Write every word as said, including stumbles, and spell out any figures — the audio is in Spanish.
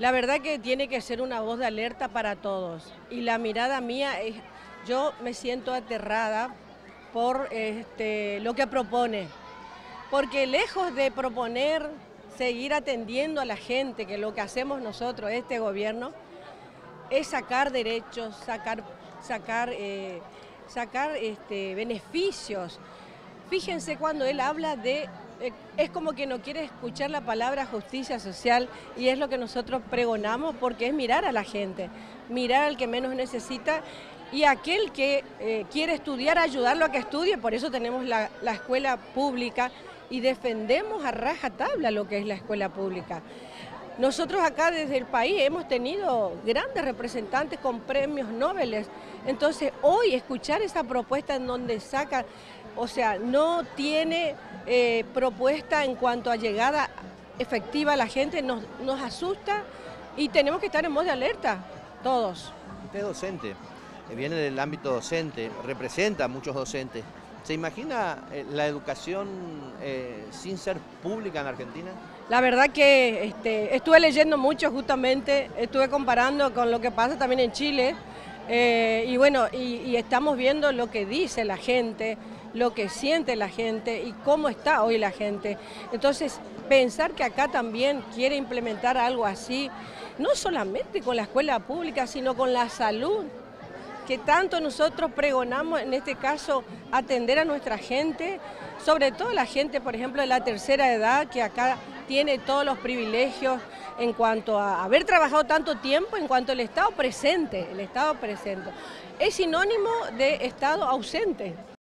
La verdad que tiene que ser una voz de alerta para todos. Y la mirada mía es, yo me siento aterrada por este, lo que propone. Porque lejos de proponer seguir atendiendo a la gente, que lo que hacemos nosotros, este gobierno, es sacar derechos, sacar, sacar, eh, sacar este, beneficios. Fíjense cuando él habla de, eh, es como que no quiere escuchar la palabra justicia social, y es lo que nosotros pregonamos, porque es mirar a la gente, mirar al que menos necesita, y aquel que eh, quiere estudiar, ayudarlo a que estudie. Por eso tenemos la, la escuela pública y defendemos a rajatabla lo que es la escuela pública. Nosotros acá desde el país hemos tenido grandes representantes con premios Nobel, entonces hoy escuchar esa propuesta en donde saca, o sea, no tiene eh, propuesta en cuanto a llegada efectiva a la gente, nos, nos asusta y tenemos que estar en modo de alerta, todos. Usted es docente, viene del ámbito docente, representa a muchos docentes. ¿Se imagina la educación eh, sin ser pública en Argentina? La verdad que este, estuve leyendo mucho justamente, estuve comparando con lo que pasa también en Chile, eh, y bueno, y, y estamos viendo lo que dice la gente, lo que siente la gente y cómo está hoy la gente. Entonces, pensar que acá también quiere implementar algo así, no solamente con la escuela pública, sino con la salud, que tanto nosotros pregonamos, en este caso, atender a nuestra gente, sobre todo la gente, por ejemplo, de la tercera edad, que acá tiene todos los privilegios en cuanto a haber trabajado tanto tiempo, en cuanto al Estado presente, el Estado presente. Es sinónimo de Estado ausente.